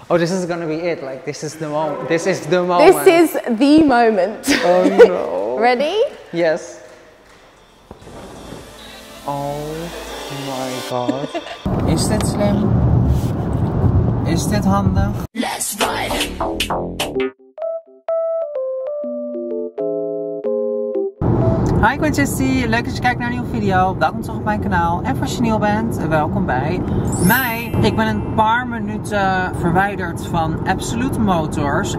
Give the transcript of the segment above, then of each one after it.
Oh, this is gonna be it. Like, this is the moment. This is the moment. This is the moment. Oh no. Ready? Yes. Oh my god. Is dit slim? Is dit handig? Let's ride. Hi, ik ben Jessie. Leuk dat je kijkt naar een nieuwe video. Welkom terug op mijn kanaal. En als je nieuw bent, welkom bij mij. Ik ben een paar minuten verwijderd van Absolute Motors.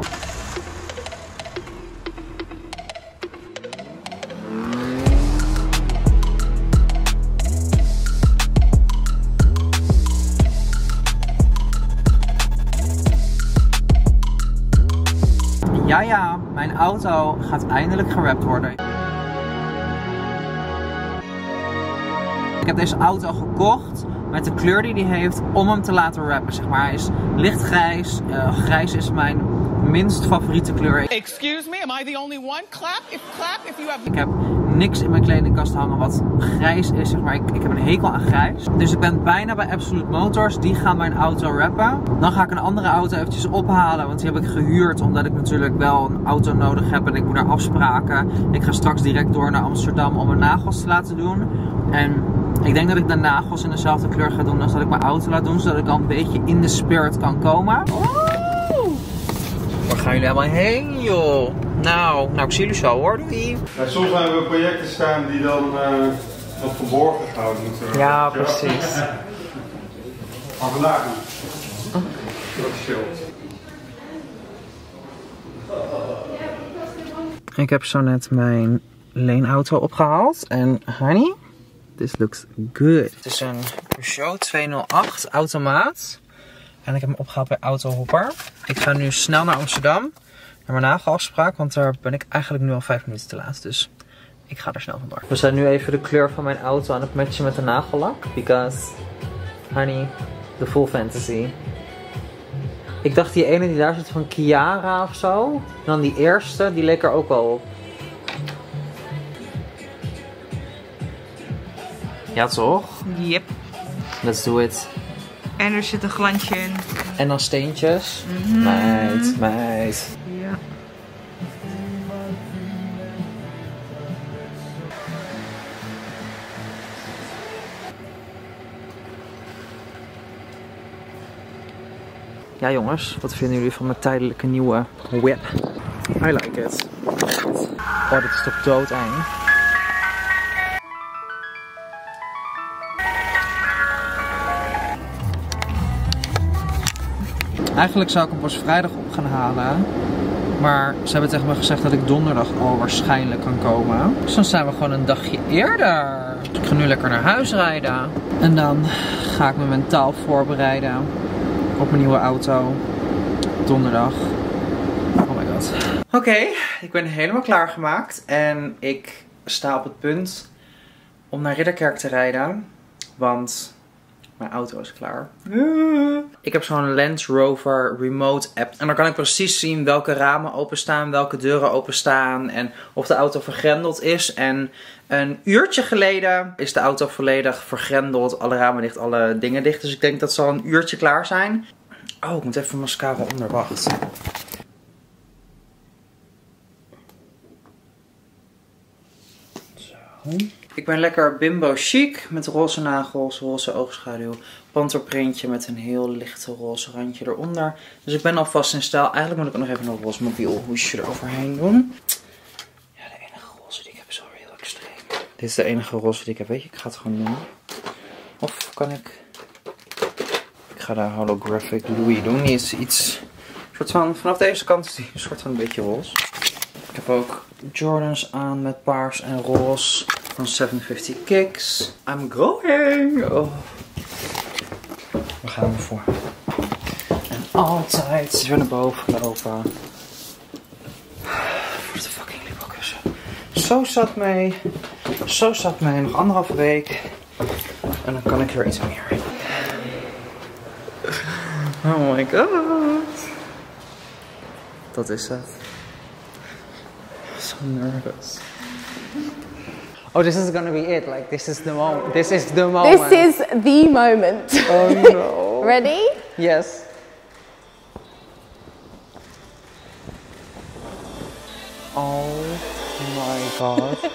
Ja, mijn auto gaat eindelijk gerapt worden. Ik heb deze auto gekocht met de kleur die hij heeft om hem te laten rappen, zeg maar. Hij is lichtgrijs. Grijs is mijn minst favoriete kleur. Excuse me, am I the only one? Clap if you have... Ik heb niks in mijn kledingkast hangen wat grijs is, zeg maar. Ik heb een hekel aan grijs. Dus ik ben bijna bij Absolute Motors. Die gaan mijn auto rappen. Dan ga ik een andere auto eventjes ophalen, want die heb ik gehuurd omdat ik natuurlijk wel een auto nodig heb en ik moet naar afspraken. Ik ga straks direct door naar Amsterdam om mijn nagels te laten doen. En ik denk dat ik de nagels in dezelfde kleur ga doen als dat ik mijn auto laat doen, zodat ik al een beetje in de spirit kan komen. Waar gaan jullie allemaal heen, joh? Nou, ik zie jullie zo, hoor. Doei. Ja, soms hebben we projecten staan die dan wat verborgen gehouden moeten. Ja, precies. Maar vandaag niet. Dat is chill. Ik heb zo net mijn leenauto opgehaald. En honey, this looks good. Het is een Peugeot 208 automaat. En ik heb hem opgehaald bij Autohopper. Ik ga nu snel naar Amsterdam. Naar mijn nagelafspraak. Want daar ben ik eigenlijk nu al 5 minuten te laat. Dus ik ga er snel vandoor. We zijn nu even de kleur van mijn auto aan het matchen met de nagellak. Because, honey, the full fantasy. Ik dacht die ene die daar zit van Chiara of zo. En dan die eerste, die leek er ook wel op. Ja toch? Yep. Let's do it. En er zit een glansje in. En dan steentjes. Meid. Ja. Ja jongens, wat vinden jullie van mijn tijdelijke nieuwe whip? I like it. Oh, dit is toch doodeng. Eigenlijk zou ik hem pas vrijdag op gaan halen. Maar ze hebben tegen me gezegd dat ik donderdag al waarschijnlijk kan komen. Dus dan zijn we gewoon een dagje eerder. Dus ik ga nu lekker naar huis rijden. En dan ga ik me mentaal voorbereiden op mijn nieuwe auto. Donderdag. Oh my god. Oké, ik ben helemaal klaargemaakt. En ik sta op het punt om naar Ridderkerk te rijden. Want mijn auto is klaar. Ik heb zo'n Land Rover remote app. En dan kan ik precies zien welke ramen openstaan, welke deuren openstaan. En of de auto vergrendeld is. En een uurtje geleden is de auto volledig vergrendeld. Alle ramen dicht, alle dingen dicht. Dus ik denk dat ze al een uurtje klaar zijn. Oh, ik moet even mascara onder. Wacht. Zo. Ik ben lekker bimbo chic met roze nagels, roze oogschaduw, panterprintje met een heel lichte roze randje eronder. Dus ik ben alvast in stijl. Eigenlijk moet ik ook nog even een roze mobiel hoesje eroverheen doen. Ja, de enige roze die ik heb is alweer heel extreem. Dit is de enige roze die ik heb, weet je. Ik ga het gewoon doen. Of kan ik... Ik ga de holographic Louis doen. Die is iets... Soort van, vanaf deze kant is die een soort van een beetje roze. Ik heb ook Jordans aan met paars en roze. Van 750 Kicks. I'm going! Oh. Waar gaan we voor? En altijd weer naar boven lopen. Voor de fucking Lipokussen. Zo zat mee. Zo zat mee. Nog 1,5 week. En dan kan ik weer iets meer. Oh my god. Dat is het. So nervous. Oh, this is gonna be it. Like, this is the moment. This is the moment. This is the moment. Oh no. Ready? Yes. Oh my god.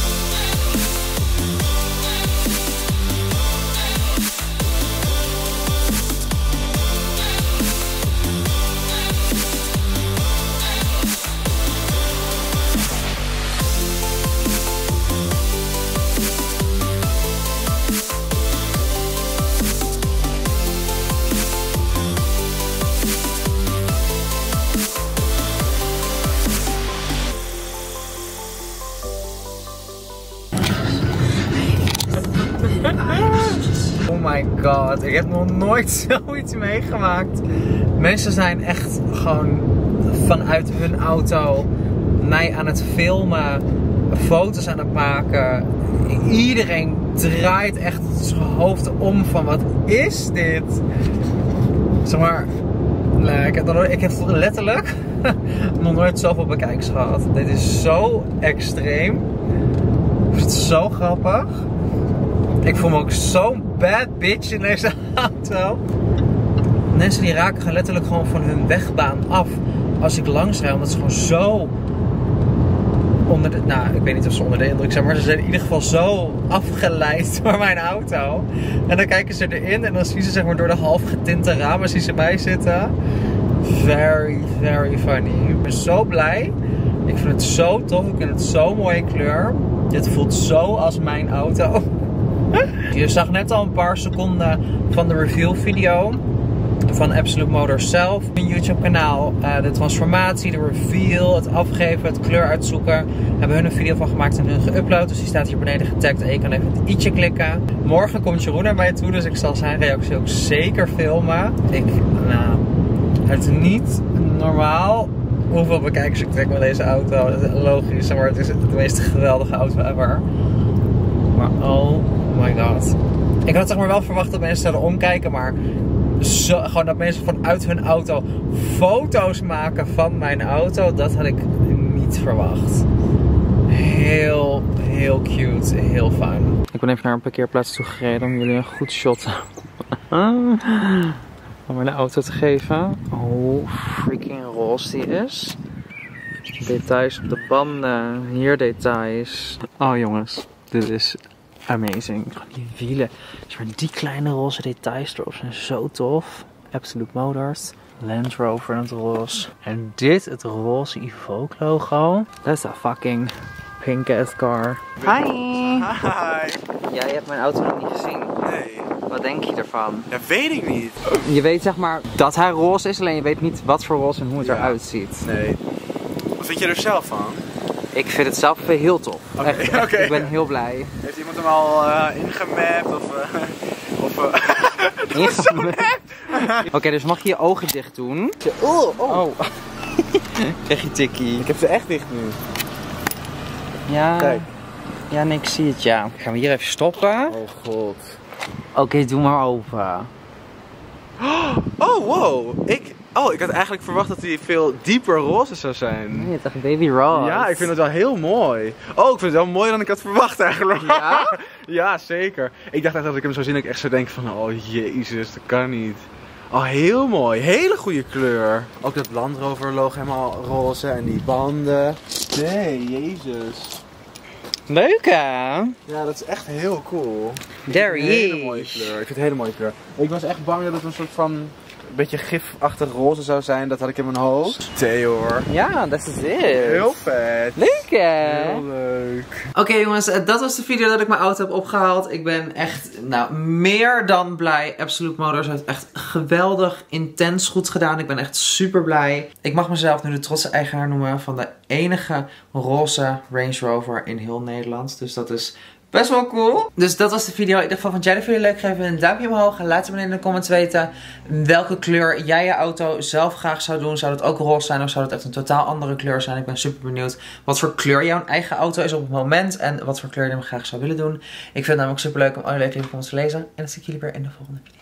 Oh my god, ik heb nog nooit zoiets meegemaakt. Mensen zijn echt gewoon vanuit hun auto mij aan het filmen, foto's aan het maken. Iedereen draait echt zijn hoofd om van wat is dit? Zeg maar, nee, ik heb letterlijk nog nooit zoveel bekijks gehad. Dit is zo extreem. Ik vind het zo grappig. Ik voel me ook zo'n bad bitch in deze auto. Mensen die raken letterlijk gewoon van hun wegbaan af als ik langs rijd. Omdat ze gewoon zo onder de... Nou, ik weet niet of ze onder de indruk zijn. Maar ze zijn in ieder geval zo afgeleid door mijn auto. En dan kijken ze erin en dan zien ze zeg maar door de half getinte ramen zien ze mij zitten. Very, very funny. Ik ben zo blij. Ik vind het zo tof. Ik vind het zo'n mooie kleur. Dit voelt zo als mijn auto. Je zag net al een paar seconden van de review video van Absolute Motors zelf. Hun YouTube kanaal, de transformatie, de reveal, het afgeven, het kleur uitzoeken. Hebben hun een video van gemaakt en hun geüpload. Dus die staat hier beneden getagd en je kan even het i'tje klikken. Morgen komt Jeroen naar mij toe, dus ik zal zijn reactie ook zeker filmen. Het is niet normaal hoeveel bekijkers ik trek met deze auto. Logisch, maar het is de meest geweldige auto ever. Maar oh my god. Ik had zeg maar wel verwacht dat mensen zouden omkijken, maar gewoon dat mensen vanuit hun auto foto's maken van mijn auto, dat had ik niet verwacht. Heel, heel cute, heel fun. Ik ben even naar een parkeerplaats toe gereden om jullie een goed shot van mijn auto te geven. Hoe freaking roze die is. Details op de banden, hier details. Oh jongens, dit is amazing. Die wielen, maar die kleine roze details erop zijn zo tof. Absolute Motors, Land Rover in het roze. En dit, het roze Evoque logo. That's a fucking pink ass car. Hi! Hi! Ja, je hebt mijn auto nog niet gezien. Nee. Wat denk je ervan? Dat weet ik niet. Je weet zeg maar dat hij roze is, alleen je weet niet wat voor roze en hoe het eruit ziet. Nee. Wat vind je er zelf van? Ik vind het zelf heel tof. Echt, Oké. Ik ben heel blij. Heeft iemand hem al ingemapt Oké, dus mag je je ogen dicht doen. Oh. Krijg je tikkie. Ik heb ze echt dicht nu. Ja. Kijk. Ja, nee, ik zie het, ja. Gaan we hier even stoppen? Oh god. Oké, doe maar open. Oh wow. Ik had eigenlijk verwacht dat hij veel dieper roze zou zijn. Nee, het is echt baby roze. Ja, ik vind het wel heel mooi. Oh, ik vind het wel mooier dan ik had verwacht eigenlijk. Ja? Ja, zeker. Ik dacht echt dat ik hem zou zien dat ik echt zou denken van, oh jezus, dat kan niet. Oh, heel mooi. Hele goede kleur. Ook dat Land Rover logo helemaal roze en die banden. Nee, jezus. Leuk hè? Ja, dat is echt heel cool. There Een he hele is. mooie kleur. Ik vind het een hele mooie kleur. Ik was echt bang dat het een soort van een beetje gifachtig roze zou zijn. Dat had ik in mijn hoofd. Theor. Ja, dat is het. Heel vet. Leuk hè? Heel leuk. Oké jongens, dat was de video dat ik mijn auto heb opgehaald. Ik ben echt, meer dan blij. Absolute Motors heeft echt geweldig, intens goed gedaan. Ik ben echt super blij. Ik mag mezelf nu de trotse eigenaar noemen van de enige roze Range Rover in heel Nederland. Dus dat is best wel cool. Dus dat was de video. In ieder geval vond jij de video leuk? Geef een duimpje omhoog. En laat me in de comments weten welke kleur jij je auto zelf graag zou doen. Zou het ook roze zijn of zou het echt een totaal andere kleur zijn? Ik ben super benieuwd wat voor kleur jouw eigen auto is op het moment. En wat voor kleur je hem graag zou willen doen. Ik vind het namelijk super leuk om alle leuke comments te lezen. En dan zie ik jullie weer in de volgende video.